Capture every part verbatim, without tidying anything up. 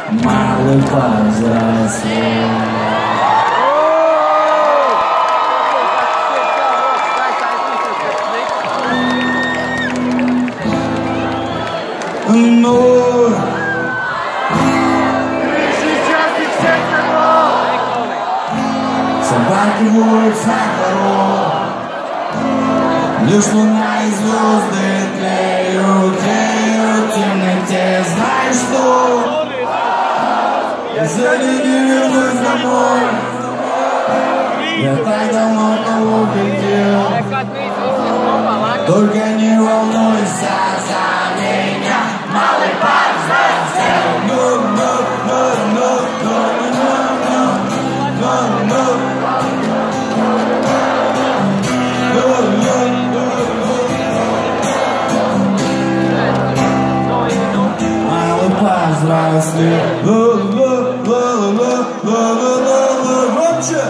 Малый повзрослел. Ну, собаки воют сахару, лишь луна и звезды тлеют, тлеют в темноте. Знаешь что? Я сегодня не вернусь домой. Я так давно того хотел. Только не волнуйся за меня, малый повзрослел. Ну, ну, ну, ну, ну, ну, ну, ну, ну. Малый повзрослел. Громче!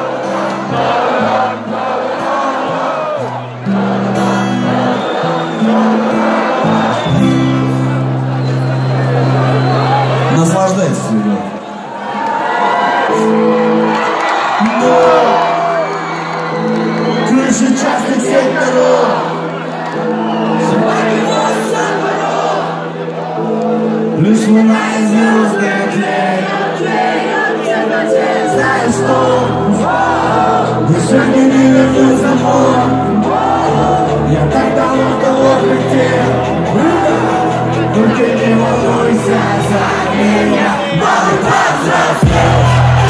Наслаждайтесь, ребят. Крыши частных секторов. Лишь луна и звезды тлеют. Знаешь что? Я сегодня не вернусь домой. Я так давно того хотел. Только не волнуйся за меня, малый повзрослел.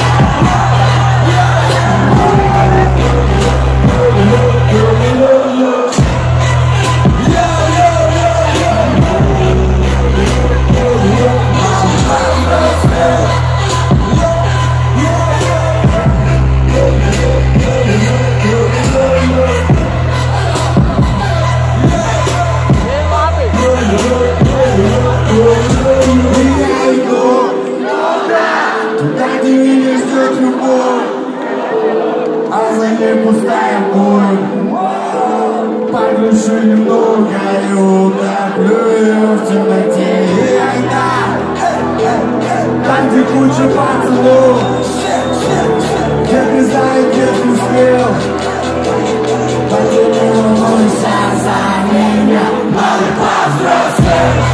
А за ней пустая боль. Поглощу немного и утоплю ее в темноте. И тогда, там где куча пацанов, где ты знает, где ты успел. Только не волнуйся за меня, малый повзрослел.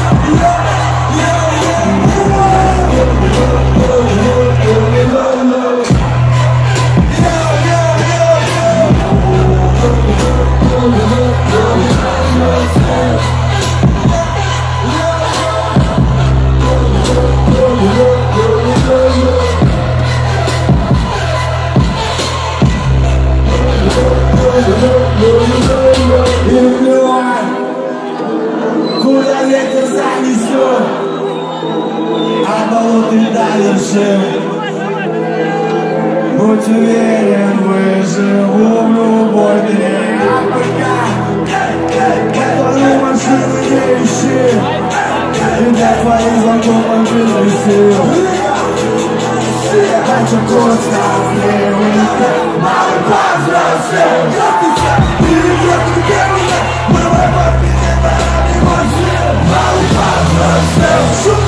Куда ветер занесет, а болото и до вершин. Будь уверен, выживу в любой дыре. А пока которую машину не ищи, и для твоих знакомых жизни сил. Хочу просто вливать, малый повзрослел. Малый повзрослел.